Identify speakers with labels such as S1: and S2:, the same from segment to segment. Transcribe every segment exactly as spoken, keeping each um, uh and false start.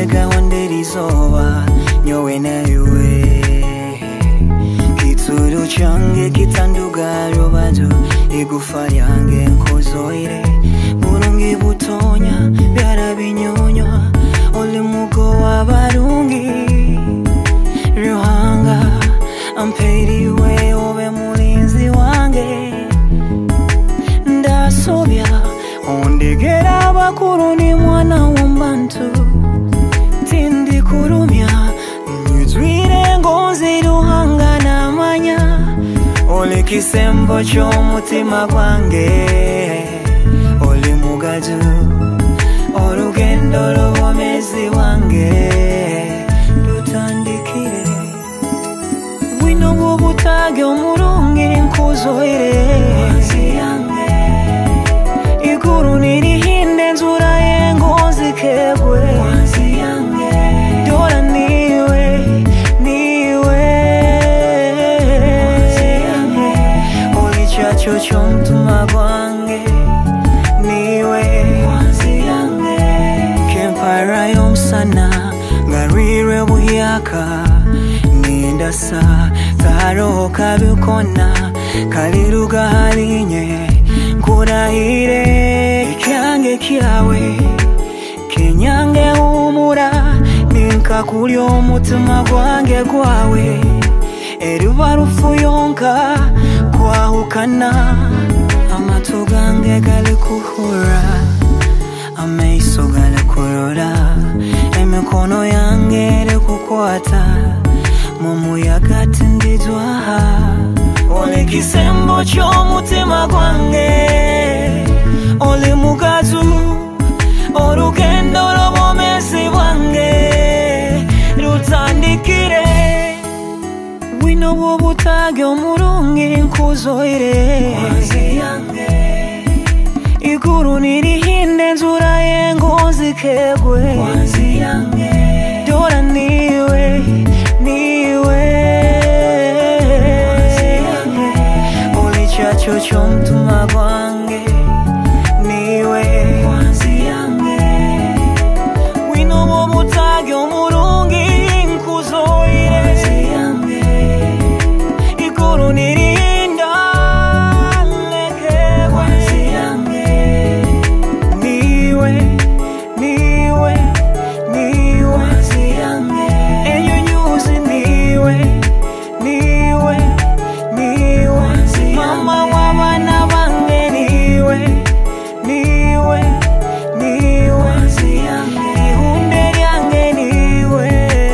S1: Ndega wanderizoba nyowe nawe Kituru change kitanduga robajo Igufa yange nkozoire Burungi butonya byara binyonywa Ole mugo wabarungi Ruhanga amperiwe obe mulinzi wange Ndasobya ondegera bakuru ni mwana w'omuntu Tindi kurumya Nyujwire ngozi ruhanga namanya Ole kisembo ky'omutima gwange Ole mugaju Olugendo lw'omwezi wange Lutandikire Bwino bw'obutage omulungi nkuzoire Wansi yange Iguru nirihinde nzura y'engonzi kegwe Wansi yange Dora niwe, niwe Wansi yange Oli chacho ky'omutima gwange Niwe Wansi yange Kempara y'omusana Ngarire buyaka Nindasa Karo kabukona Kaliruga halinye Nkurahire Ikyange kyawe Kinyange humura Ninka kuli omutima gwange gwawe Eruba rufuyonka Kwahukana Amatu gange gali kuhura Amaiso gali kurora Emikono yange eri kukwata Mumuyaga tindijwaha Ole kisembo ky'omutima gwange Ole mugazu Olugendo lw'omwezi bwange Lutandikire Bwino bw'obutage omulungi nkuzoire Wansi yange Iguru nirihinde nzura y'engonzi kegwe Wansi yange Dora niwe, niwe Wansi yange Oli chacho ky'omutima gwange Niwe Wansi yange Bwino bw'obutage omulungi nkuzoire Wansi yange Iguru nirinda leke Wansi yange Niwe, niwe, niwe Wansi yange Enyunyuzi niwe, niwe, niwe Mama w'abana bange niwe Niwe, niwe Ihunde lyange niwe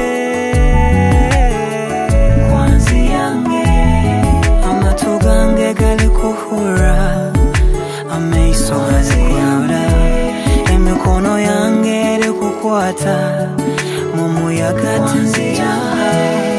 S1: Wansi yange Amatu gange gali kuhura Amaiso gali kurora Emikono yange eri kukwata Mumuyaga tindijwaha